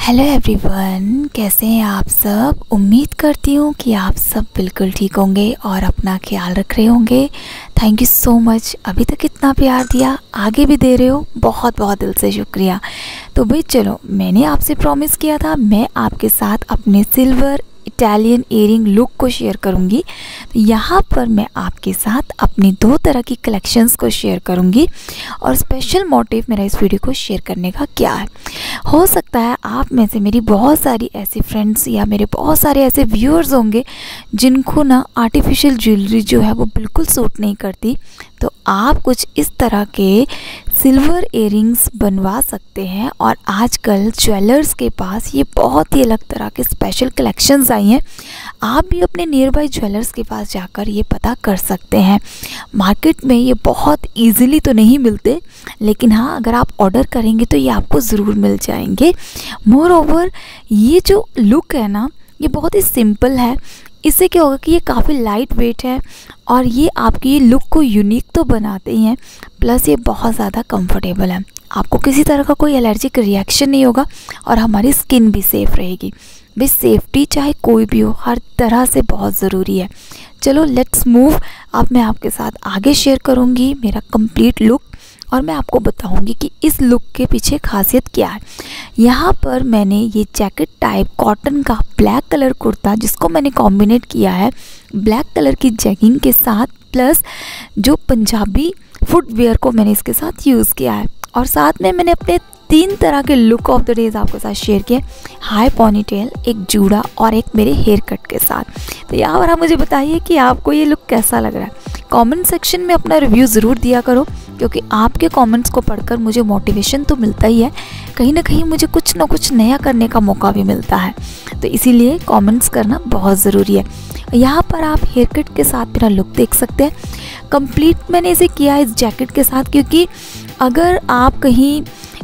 Hello everyone, कैसे हैं आप सब। उम्मीद करती हूँ कि आप सब बिल्कुल ठीक होंगे और अपना ख्याल रख रहे होंगे। थैंक यू सो मच, अभी तक इतना प्यार दिया, आगे भी दे रहे हो, बहुत बहुत दिल से शुक्रिया। तो भाई चलो, मैंने आपसे प्रॉमिस किया था मैं आपके साथ अपने सिल्वर इटालियन इयरिंग लुक को शेयर करूंगी। तो यहाँ पर मैं आपके साथ अपनी दो तरह की कलेक्शंस को शेयर करूंगी और स्पेशल मोटिव मेरा इस वीडियो को शेयर करने का क्या है। हो सकता है आप में से मेरी बहुत सारी ऐसी फ्रेंड्स या मेरे बहुत सारे ऐसे व्यूअर्स होंगे जिनको ना आर्टिफिशियल ज्वेलरी जो है वो बिल्कुल सूट नहीं करती। तो आप कुछ इस तरह के सिल्वर इयरिंग्स बनवा सकते हैं और आजकल ज्वेलर्स के पास ये बहुत ही अलग तरह के स्पेशल कलेक्शंस आई हैं। आप भी अपने नियर बाय ज्वेलर्स के पास जाकर ये पता कर सकते हैं। मार्केट में ये बहुत इजीली तो नहीं मिलते, लेकिन हाँ, अगर आप ऑर्डर करेंगे तो ये आपको ज़रूर मिल जाएंगे। मोर ओवर ये जो लुक है ना, ये बहुत ही सिंपल है। इससे क्या होगा कि ये काफ़ी लाइट वेट है और ये आपकी ये लुक को यूनिक तो बनाते ही हैं, प्लस ये बहुत ज़्यादा कंफर्टेबल है। आपको किसी तरह का कोई एलर्जिक रिएक्शन नहीं होगा और हमारी स्किन भी सेफ़ रहेगी। भाई सेफ्टी चाहे कोई भी हो, हर तरह से बहुत ज़रूरी है। चलो लेट्स मूव। अब मैं आपके साथ आगे शेयर करूँगी मेरा कंप्लीट लुक और मैं आपको बताऊंगी कि इस लुक के पीछे खासियत क्या है। यहाँ पर मैंने ये जैकेट टाइप कॉटन का ब्लैक कलर कुर्ता, जिसको मैंने कॉम्बिनेट किया है ब्लैक कलर की जैगिंग के साथ, प्लस जो पंजाबी फुटवेयर को मैंने इसके साथ यूज़ किया है। और साथ में मैंने अपने 3 तरह के लुक ऑफ द डेज आपके साथ शेयर किए, हाई पोनीटेल, एक जूड़ा और एक मेरे हेयर कट के साथ। तो यहाँ पर आप मुझे बताइए कि आपको ये लुक कैसा लग रहा है। कमेंट सेक्शन में अपना रिव्यू ज़रूर दिया करो, क्योंकि आपके कमेंट्स को पढ़कर मुझे मोटिवेशन तो मिलता ही है, कहीं ना कहीं मुझे कुछ ना कुछ नया करने का मौका भी मिलता है। तो इसीलिए कमेंट्स करना बहुत ज़रूरी है। यहाँ पर आप हेयर कट के साथ मेरा लुक देख सकते हैं। कंप्लीट मैंने इसे किया है इस जैकेट के साथ, क्योंकि अगर आप कहीं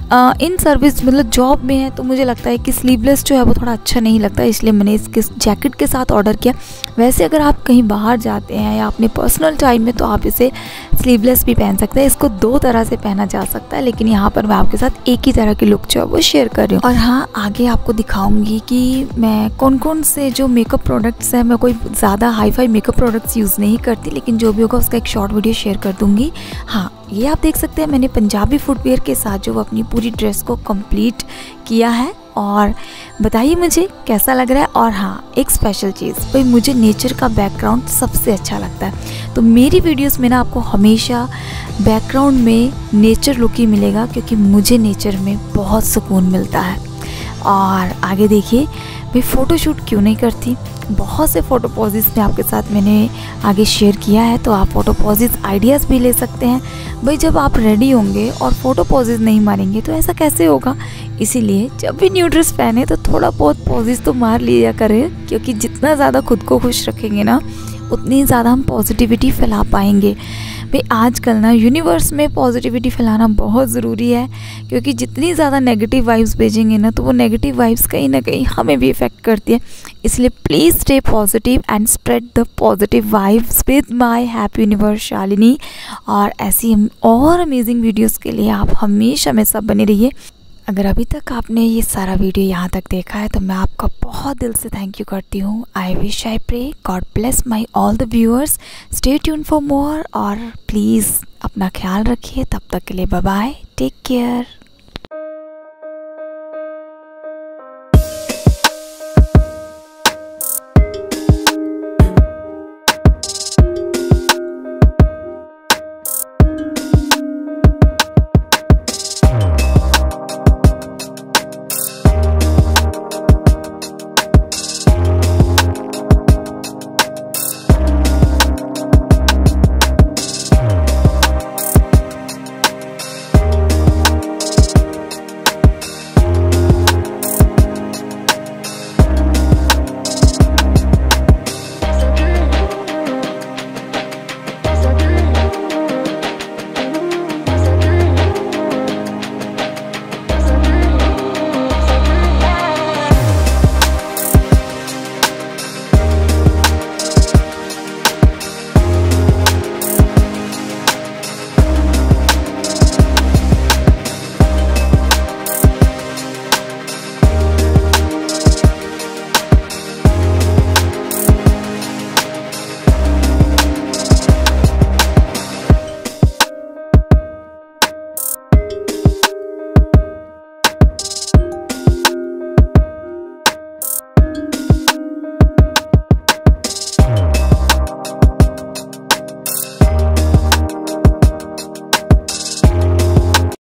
इन सर्विस मतलब जॉब में है तो मुझे लगता है कि स्लीवलेस जो है वो थोड़ा अच्छा नहीं लगता, इसलिए मैंने इसके जैकेट के साथ ऑर्डर किया। वैसे अगर आप कहीं बाहर जाते हैं या अपने पर्सनल टाइम में तो आप इसे स्लीवलेस भी पहन सकते हैं। इसको 2 तरह से पहना जा सकता है, लेकिन यहाँ पर मैं आपके साथ एक ही तरह की लुक जो है वो शेयर कर रही हूँ। और हाँ, आगे आपको दिखाऊंगी कि मैं कौन कौन से जो मेकअप प्रोडक्ट्स हैं, मैं कोई ज़्यादा hi fi makeup products use नहीं करती, लेकिन जो भी होगा उसका एक शॉर्ट वीडियो शेयर कर दूँगी। हाँ, ये आप देख सकते हैं मैंने पंजाबी फुटवेयर के साथ जो अपनी पूरी ड्रेस को कंप्लीट किया है। और बताइए मुझे कैसा लग रहा है। और हाँ, एक स्पेशल चीज़, भाई मुझे नेचर का बैकग्राउंड सबसे अच्छा लगता है, तो मेरी वीडियोस में ना आपको हमेशा बैकग्राउंड में नेचर लुक ही मिलेगा, क्योंकि मुझे नेचर में बहुत सुकून मिलता है। और आगे देखिए, भाई फ़ोटोशूट क्यों नहीं करती, बहुत से फ़ोटो पोजेस में आपके साथ मैंने आगे शेयर किया है, तो आप फ़ोटो पोजेस आइडियाज़ भी ले सकते हैं। भाई जब आप रेडी होंगे और फ़ोटो पोजेस नहीं मारेंगे तो ऐसा कैसे होगा। इसीलिए जब भी न्यू ड्रेस पहने तो थोड़ा बहुत पोजेस तो मार लिया करें, क्योंकि जितना ज़्यादा खुद को खुश रखेंगे ना, उतनी ज़्यादा हम पॉजिटिविटी फैला पाएंगे। भाई आजकल ना यूनिवर्स में पॉजिटिविटी फैलाना बहुत ज़रूरी है, क्योंकि जितनी ज़्यादा नेगेटिव वाइब्स भेजेंगे ना, तो वो नेगेटिव वाइब्स कहीं ना कहीं हमें भी इफ़ेक्ट करती है। इसलिए please stay positive and spread the positive vibes with my happy universe Shalini. और ऐसी और अमेजिंग वीडियोस के लिए आप हमेशा मेरे साथ बने रहिए। अगर अभी तक आपने ये सारा वीडियो यहाँ तक देखा है तो मैं आपका बहुत दिल से थैंक यू करती हूँ। I wish, I pray God bless my all the viewers. Stay tune for more और प्लीज़ अपना ख्याल रखिए। तब तक के लिए बाय बाय, टेक केयर।